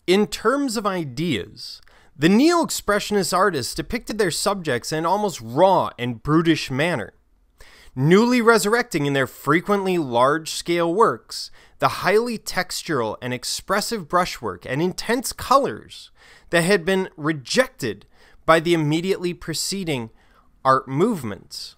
In terms of ideas, the Neo-Expressionist artists depicted their subjects in an almost raw and brutish manner, newly resurrecting in their frequently large-scale works the highly textural and expressive brushwork and intense colors that had been rejected by the immediately preceding art movements.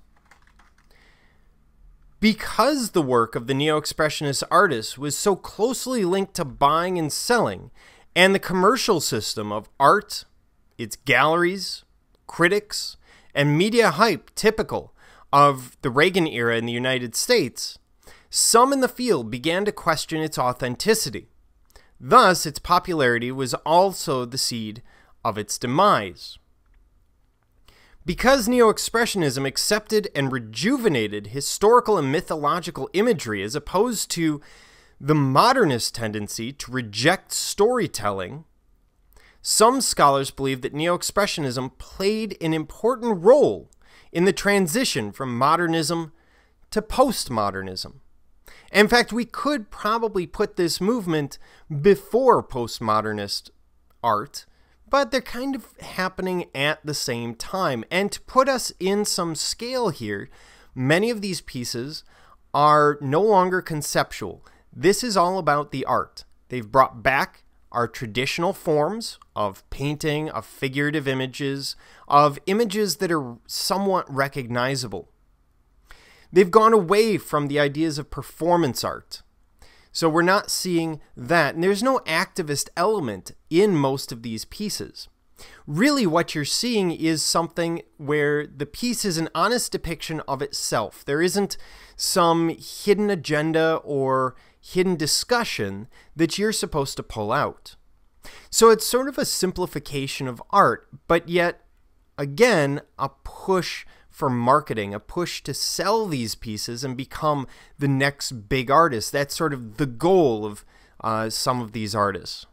Because the work of the Neo-Expressionist artists was so closely linked to buying and selling, and the commercial system of art, its galleries, critics, and media hype typical of the Reagan era in the United States, some in the field began to question its authenticity. Thus, its popularity was also the seed of its demise. Because Neo-Expressionism accepted and rejuvenated historical and mythological imagery as opposed to the modernist tendency to reject storytelling, some scholars believe that Neo-Expressionism played an important role in the transition from modernism to postmodernism. In fact, we could probably put this movement before postmodernist art, but they're kind of happening at the same time. And to put us in some scale here, many of these pieces are no longer conceptual. This is all about the art. They've brought back our traditional forms of painting, of figurative images, of images that are somewhat recognizable. They've gone away from the ideas of performance art. So we're not seeing that. And there's no activist element in most of these pieces. Really what you're seeing is something where the piece is an honest depiction of itself. There isn't some hidden agenda or hidden discussion that you're supposed to pull out. So it's sort of a simplification of art, but yet, again, a push for marketing, a push to sell these pieces and become the next big artist. That's sort of the goal of some of these artists.